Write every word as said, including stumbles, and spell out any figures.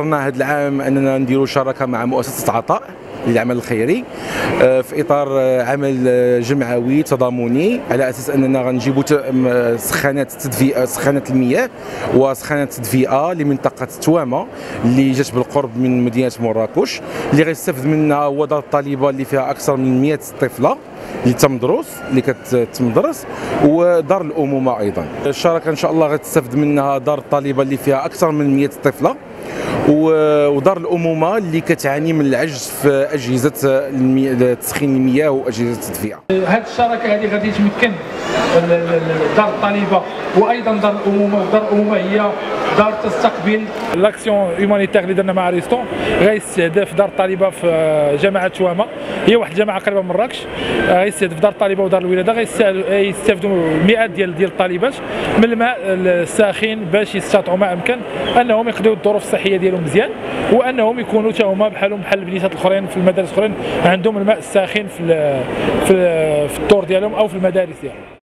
قررنا هذا العام اننا نديروا شراكه مع مؤسسه عطاء للعمل الخيري في اطار عمل جمعوي تضامني، على اساس اننا غنجيبوا سخانات تدفئه سخانات المياه وسخانات تدفئه لمنطقه توامه اللي جات بالقرب من مدينه مراكش، اللي غيستافد منها هو دار الطالبه اللي فيها اكثر من مئة طفله اللي تم دروس اللي كتمدرس، ودار الامومه ايضا. الشراكه ان شاء الله غتستافد منها دار الطالبه اللي فيها اكثر من مئة طفله، ودار الامومه اللي كتعاني من العجز في اجهزه تسخين المياه واجهزه التدفئه. هذه الشراكه هذه غادي تمكن دار الطالبه وايضا دار الامومه، ودار الامومه هي دار تستقبل لاكسيون هيومانيتير اللي درنا مع ريستون، غيستهدف دار الطالبه في جامعه توامه، هي واحد الجامعه قريبه من مراكش، غيستهدف دار الطالبه ودار الولاده، غيستافدوا مئات ديال ديال الطالبات من الماء الساخن باش يستطيعوا ما امكن انهم يقضيوا الظروف الصحيه ديالهم مزيان، وانهم يكونوا حتى هما بحالهم بحال البنيتات الاخرين في المدارس الاخرين عندهم الماء الساخن في في, في الدور ديالهم او في المدارس ديالهم.